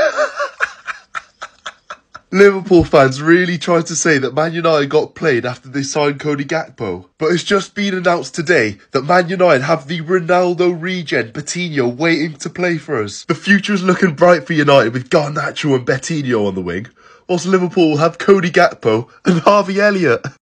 Liverpool fans really tried to say that Man United got played after they signed Cody Gakpo, but it's just been announced today that Man United have the Ronaldo regen Betinho waiting to play for us. The future's looking bright for United with Garnacho and Betinho on the wing, whilst Liverpool will have Cody Gakpo and Harvey Elliott.